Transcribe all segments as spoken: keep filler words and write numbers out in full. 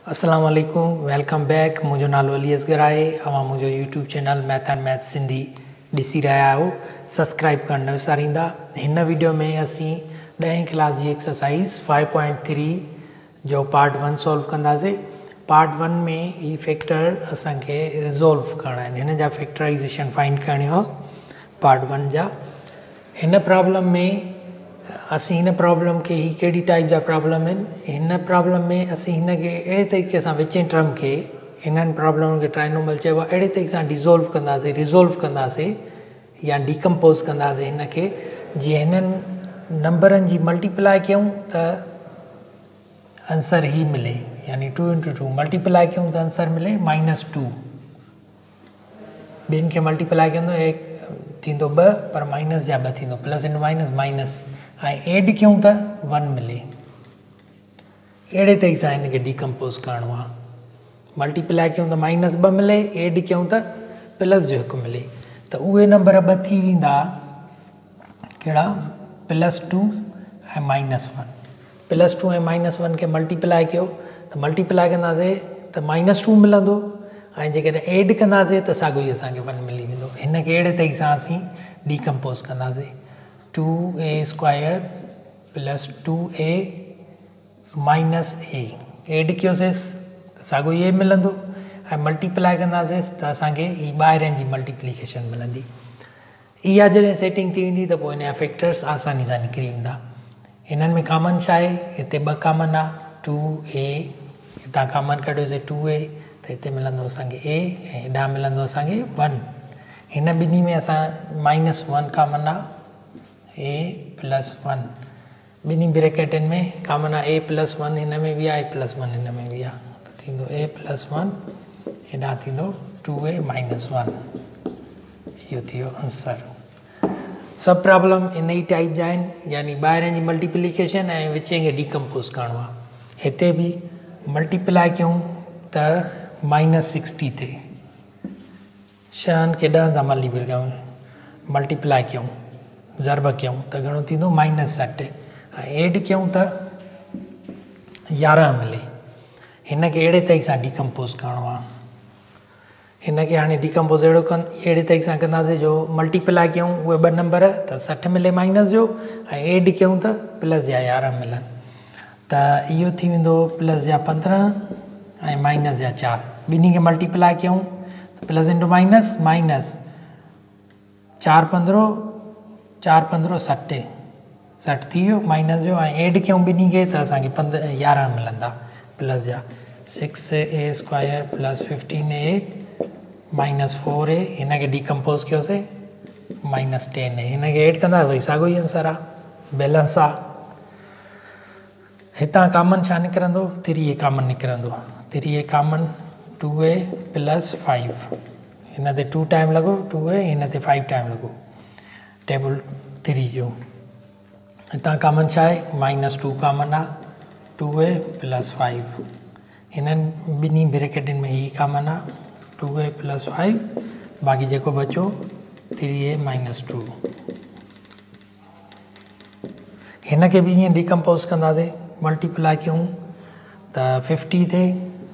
अस्सलाम वालेकुम, welcome back. मुझो नालो अली असगर आहे। अवां मुझो YouTube channel math and math Sindhi ॾिसी रहिया आहियो। सब्सक्राइब करणु न विसारींदा। हिन वीडियो में असीं ॾहीं क्लास जी एक्सरसाइज फाइव पॉइंट थ्री जो पार्ट वन सॉल्व कंदासीं। पार्ट वन में ही फैक्टर असांखे रिज़ोल्व करणा आहिनि, हिन जा फैक्टराइज़ेशन फाइंड करणी हो पार्ट वन जा। हिन प्रॉब्लम में असीं हिन प्रॉब्लम के ही कहिड़ी टाइप जा प्रॉब्लम आहिनि, हिन प्रॉब्लम में असीं हिन खे अहिड़े तरीक़े सां विचें टर्म खे, हिननि प्रॉब्लम खे ट्राइनोमल चइबो आहे, अहिड़े तरीक़े सां डिज़ोल्व कंदासीं, रिज़ोल्व कंदासीं या डिकम्पोज़ कंदासीं हिन खे, जीअं हिननि नंबरनि जी मल्टीप्लाई कयूं त आंसर ही मिले, यानी टू इंटू टू मल्टीप्लाई कयूं त आंसर मिले माइनस टू। ॿियनि खे मल्टीप्लाई कंदो एक थींदो ॿ, पर माइनस जा ॿ थींदो, प्लस इंटू माइनस माइनस, ऐं एड कयूं त वन मिले। अहिड़े तरीक़े सां हिन खे डिकम्पोज़ करिणो आहे। मल्टीप्लाई कयूं त माइनस ॿ मिले, एड कयूं त प्लस जो हिकु मिले, त उहे नंबर ॿ थी वेंदा कहिड़ा, प्लस टू ऐं माइनस वन। प्लस टू ऐं माइनस वन खे मल्टीप्लाई कयो त मल्टीप्लाई कंदासीं त माइनस टू मिलंदो, ऐं जेकॾहिं एड कंदासीं त साॻियो ई असांखे वन मिली वेंदो। हिन खे अहिड़े तरीक़े सां असीं डिकम्पोज़ कंदासीं। Two A square plus two A minus A, add कयोसीं त साॻियो ई ए मिलंदो, ऐं मल्टीप्लाई कंदासीं त असांखे ही ॿाहिरिनि जी मल्टीप्लिकेशन मिलंदी। इहा जॾहिं सेटिंग थी वेंदी त पोइ हिन जा फैक्टर्स आसानी सां निकिरी वेंदा। हिननि में कॉमन छा आहे, हिते ॿ कॉमन आहे, टू ए हितां कॉमन कढियोसीं टू ए, त हिते मिलंदो असांखे ए, ऐं हेॾां मिलंदो असांखे वन। हिन ॿिन्ही में असां माइनस वन कॉमन आहे, ए प्लस वन, ॿिन्ही ब्रैकेटनि में कॉमन आहे, ए प्लस वन हिन में बि आहे, ए प्लस वन हिन में बि आहे, त थींदो ए प्लस वन, हेॾां थींदो टू ए माइनस वन। इहो थी वियो आंसर। सभु प्रॉब्लम इन ई टाइप जा आहिनि, यानी ॿाहिरिनि जी मल्टीप्लिकेशन ऐं विचें खे डिकम्पोज़ करिणो आहे। हिते बि मल्टीप्लाई कयूं त माइनस सिक्सटी थिए, छहनि खे ॾहनि सां मल्टीप्लाई कयूं, मल्टीप्लाई कयूं ज़रब कयूं त घणो थींदो माइनस सठि, ऐं एड कयूं त यारहं मिले। हिन खे अहिड़े तरीक़े सां डिकम्पोज़ करिणो आहे। हिन खे हाणे डिकम्पोज़ अहिड़ो कनि अहिड़े तरीक़े सां कंदासीं जो मल्टीप्लाई कयूं उहे ॿ नंबर त सठि मिले माइनस जो, ऐं एड कयूं त प्लस जा यारहं मिलनि, त इहो थी वेंदो प्लस जा पंद्रहं ऐं माइनस जा चारि। ॿिन्ही खे मल्टीप्लाई कयूं त प्लस इंटू माइनस माइनस, चारि पंद्रहं चारि पंद्रहं सठि, सठि थी वियो माइनस जो, ऐं एड कयूं ॿिन्ही खे त असांखे पंद यारहं मिलंदा प्लस जा। Six A square plus fifteen A minus four A, हिन खे डिकम्पोज़ कयोसीं माइनस टेन ए, हिन खे एड कंदा भई साॻियो ई आंसर आहे, बैलेंस आहे। हितां कॉमन छा निकिरंदो, थ्री ए कॉमन निकिरंदो, three A common two A plus five, हिन ते टू टाइम लॻो टू ए, हिन ते फाइव टाइम लॻो टेबल थ्री जो। हितां कॉमन छा आहे, माइनस टू कॉमन आहे, टू ए प्लस फाइव, हिननि ॿिन्ही ब्रैकेटनि में ही कॉमन आहे, टू ए प्लस फाइव, बाक़ी जेको बचो थ्री ए माइनस टू। हिन खे बि ईअं डिकम्पोज़ कंदासीं, मल्टीप्लाई कयूं त फिफ्टी थिए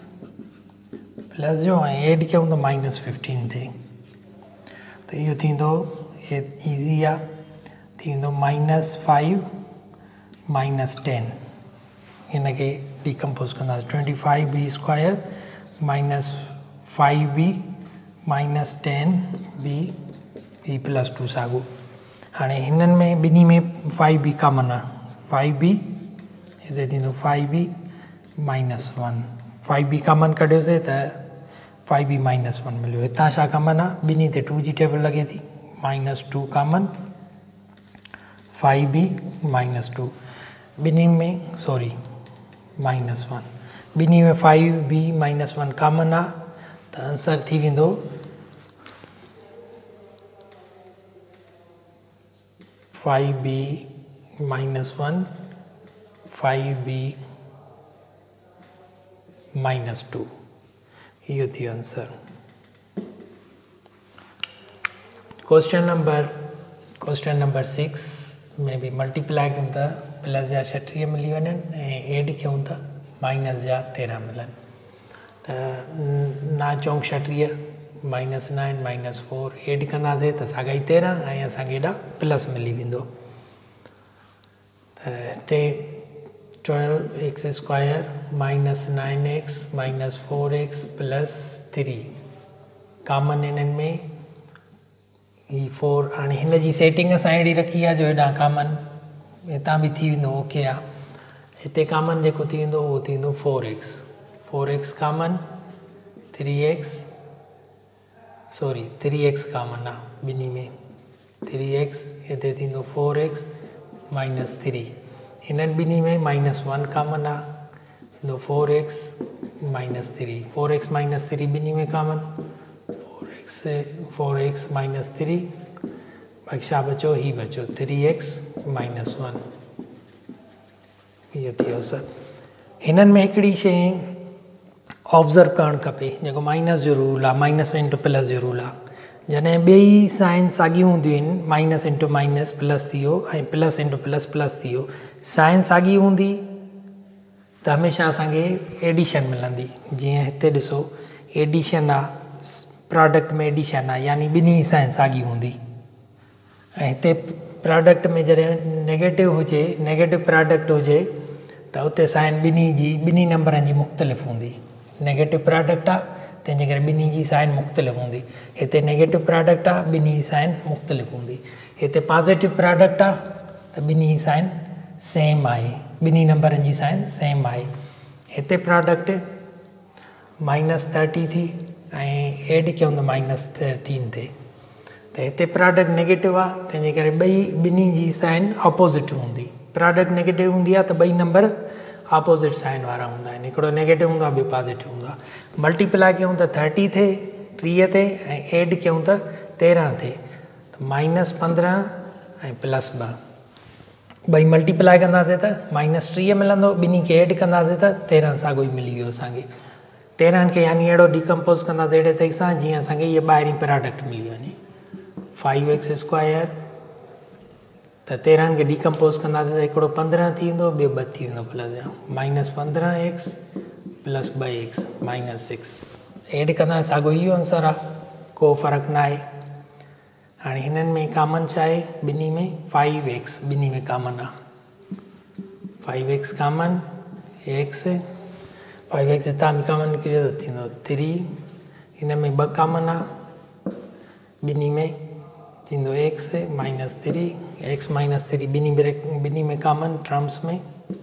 प्लस जो, ऐं एड कयूं त माइनस फिफ्टीन थिए, त इहो थींदो ईज़ी आहे, थी वेंदो माइनस फाइव माइनस टेन। हिन खे डिकम्पोज़ कंदासीं, twenty five B square minus five B minus ten B B plus two साॻियो। हाणे हिननि में ॿिन्ही में फाइव बी कॉमन आहे, फाइव बी हिते थींदो five B minus one, five B common कढियोसीं त फाइव बी माइनस वन मिलियो। हितां छा कॉमन आहे, ॿिन्ही ते टू जी टेबल लॻे थी, minus two common, five B minus two, ॿिन्ही में सॉरी माइनस वन, ॿिन्ही में five B minus one common आहे, त आंसर थी वेंदो five B minus one five B minus two. इहो थी वियो answer. Question number question number six में बि मल्टीप्लाई कयूं त प्लस जा छटीह मिली वञनि, ऐं एड कयूं त माइनस जा तेरहं मिलनि। ना चौंक छटीह minus nine minus four add कंदासीं त साॻाई तेरहं ऐं असांखे हेॾा प्लस मिली वेंदो। त हिते twelve X square minus nine X minus four X plus three common इन्हनि में ही फोर हाणे हिन जी सेटिंग असां अहिड़ी रखी आहे जो हेॾां कॉमन हितां बि थी वेंदो ओके आहे। हिते कॉमन जेको थी वेंदो उहो थी वेंदो four X four X common three X sorry three X common आहे ॿिन्ही में थ्री एक्स हिते थींदो फोर एक्स माइनस थ्री हिननि ॿिन्ही में माइनस वन कॉमन आहे थींदो four X minus three four X minus three ॿिन्ही में common four X four X minus three बाक़ी छा बचो ही बचो थ्री एक्स माइनस वन इहो थी वियो सर। हिननि में हिकिड़ी शइ ऑब्ज़र्व करणु खपे जेको माइनस जो रूल आहे माइनस इंटू प्लस जो रूल आहे। जॾहिं ॿई साइन साॻियूं हूंदियूं आहिनि माइनस इंटू माइनस प्लस थी वियो ऐं प्लस इंटू प्लस प्लस थी वियो साइन साॻी हूंदी त हमेशह असांखे एडिशन मिलंदी। जीअं हिते ॾिसो एडिशन आहे प्रोडक्ट में एडिशन आहे यानी ॿिन्ही साइन साॻी हूंदी ऐं हिते प्रोडक्ट में जॾहिं नेगेटिव हुजे नेगेटिव प्रोडक्ट हुजे त उते साइन ॿिन्ही जी ॿिन्ही नंबरनि जी मुख़्तलिफ़ हूंदी। नेगेटिव प्रोडक्ट आहे तंहिंजे करे ॿिन्ही जी साइन मुख़्तलिफ़ हूंदी। हिते नेगेटिव प्रोडक्ट आहे ॿिन्ही जी साइन मुख़्तलिफ़ हूंदी। हिते पॉज़िटिव प्रोडक्ट आहे त ॿिन्ही जी साइन सेम आहे ॿिन्ही नंबरनि जी साइन सेम आहे। हिते प्रोडक्ट माइनस थर्टी थी ऐं एड कयूं त माइनस थर्टीन ते त हिते प्रोडक्ट नेगेटिव आहे तंहिंजे करे ॿई ॿिन्ही जी साइन अपोज़िट हूंदी। प्रोडक्ट नेगेटिव हूंदी आहे त ॿई नंबर अपोज़िट साइन वारा हूंदा आहिनि हिकिड़ो नेगेटिव हूंदो आहे ॿियो पॉज़िटिव हूंदो आहे। मल्टीप्लाई कयूं त थर्टी थिए टीह ते ऐं एड कयूं त तेरहं थिए त माइनस पंद्रहं ऐं प्लस ॿ ॿई मल्टीप्लाई कंदासीं त माइनस टीह मिलंदो ॿिन्ही खे एड कंदासीं त तेरहं साॻियो ई मिली वियो असांखे। तेरहं खे यानी अहिड़ो डिकम्पोज़ कंदासीं अहिड़े तरीक़े सां जीअं असांखे इहे ॿाहिरीं प्रोडक्ट मिली वञे फाइव एक्स स्क्वायर त तेरहं खे डिकम्पोज़ कंदासीं त हिकिड़ो पंद्रहं थी वेंदो ॿियो ॿ थी वेंदो प्लस माइनस पंद्रहं एक्स प्लस ॿ एक्स माइनस सिक्स एड कंदासीं साॻियो इहो आंसर आहे को फ़र्क़ु न आहे। हाणे हिननि में कॉमन छा आहे ॿिन्ही में फाइव एक्स ॿिन्ही में कॉमन आहे five X common X five X हितां बि कॉमन निकिरे थो थींदो थ्री हिन में ॿ कॉमन आहे ॿिन्ही में थींदो X minus three X minus three ॿिन्ही ब्रेक ॿिन्ही में कॉमन टर्म्स में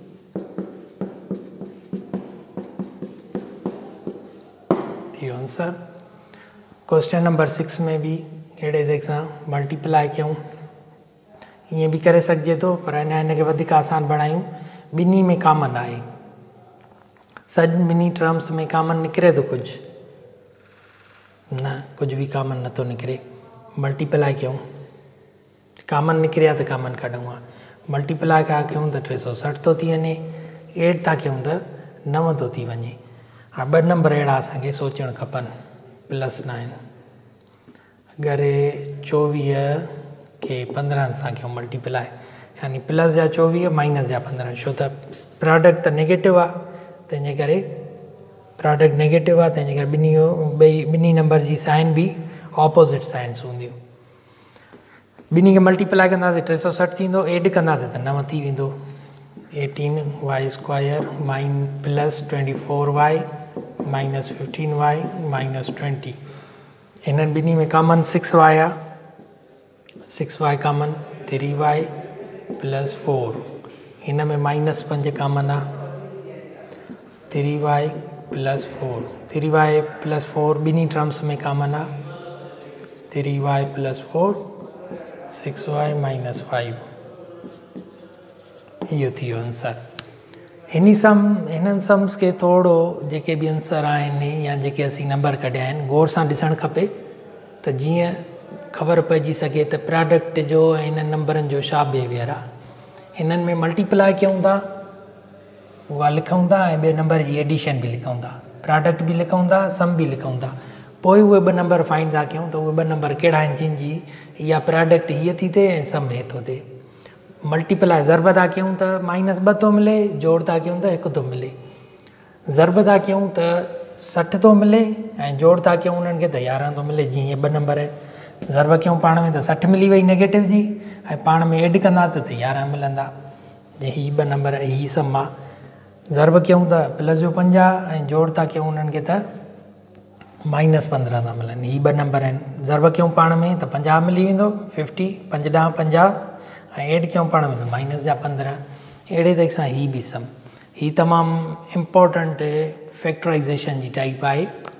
थी वियो आंसर। क्वेश्चन नंबर सिक्स में बि अहिड़े तरीक़े सां मल्टीप्लाई कयूं ईअं बि करे सघिजे थो पर अञा हिनखे वधीक आसान बणायूं ॿिन्ही में कॉमन आहे सॼ ॿिन्ही टर्म्स में कॉमन निकिरे थो कुझु न कुझु बि कॉमन नथो निकिरे। मल्टीप्लाई कयूं कॉमन निकिरिया त कॉमन कढूं आहे मल्टीप्लाई था कयूं त टे सौ सठि थो थी वञे एड था कयूं त नव थो थी वञे। हाणे ॿ नंबर अहिड़ा असांखे सोचणु खपनि प्लस नाइन अगरि चोवीह खे पंद्रहं सां कयूं मल्टीप्लाई यानी प्लस जा चोवीह माइनस जा पंद्रहं छो त प्रोडक्ट त नेगेटिव आहे तंहिंजे करे प्रोडक्ट नेगेटिव आहे तंहिंजे करे ॿिन्ही ॿई ॿिन्ही नंबर जी साइन बि ऑपोज़िट साइंस हूंदियूं। ॿिन्ही खे मल्टीप्लाई कंदासीं टे सौ सठि थींदो एड कंदासीं त नव थी वेंदो eighteen Y square minus plus twenty four Y minus fifteen Y minus twenty हिननि ॿिन्ही में कॉमन सिक्स वाई आहे six Y common three Y plus four हिन में माइनस पंज कॉमन आहे three Y plus four three Y plus four ॿिन्ही terms में कॉमन आहे three Y plus four six Y minus five इहो थी वियो आंसर। हिन सम हिननि सम्स खे थोरो जेके बि आंसर आहिनि या जेके असीं नंबर कढिया आहिनि गौर सां ॾिसणु खपे त जीअं ख़बर पइजी सघे त प्रोडक्ट जो ऐं हिननि नंबरनि जो छा बिहेवियर आहे। हिननि में मल्टीप्लाई कयूं था उहा लिखूं था ऐं ॿिए नंबर जी एडिशन बि लिखूं था प्रोडक्ट बि लिखूं था सम बि लिखूं था पोइ उहे ॿ नंबर फाइंड था कयूं त उहे ॿ नंबर कहिड़ा आहिनि जिन जी इहा प्रोडक्ट हीअ थी थिए ऐं सम हे थो थिए। मल्टीप्लाई ज़रब था कयूं त माइनस ॿ थो मिले जोड़ था कयूं त हिकु थो मिले ज़रब था कयूं त सठि थो मिले ऐं जोड़ था कयूं उन्हनि खे त यारहं थो मिले। जीअं इहे ॿ नंबर आहिनि, ज़र्ब कयूं पाण में त सठि मिली वई नेगेटिव जी, ऐं पाण में एड कंदासीं त यारहं मिलंदा। जे हीअ ॿ नंबर हीअ सम आहे, ज़र्ब कयूं त प्लस जो पंजाह ऐं जोड़ था कयूं उन्हनि खे त माइनस पंद्रहं था मिलनि। हीअ ॿ नंबर आहिनि, ज़र्ब कयूं पाण में त पंजाह मिली वेंदो, फिफ्टी पंज ॾह पंजाह ऐं एड कयूं पाण में त माइनस जा पंद्रहं। अहिड़े तरीक़े सां हीअ बि सम, हीअ तमामु इम्पोर्टेंट फैक्टराइज़ेशन जी टाइप आहे।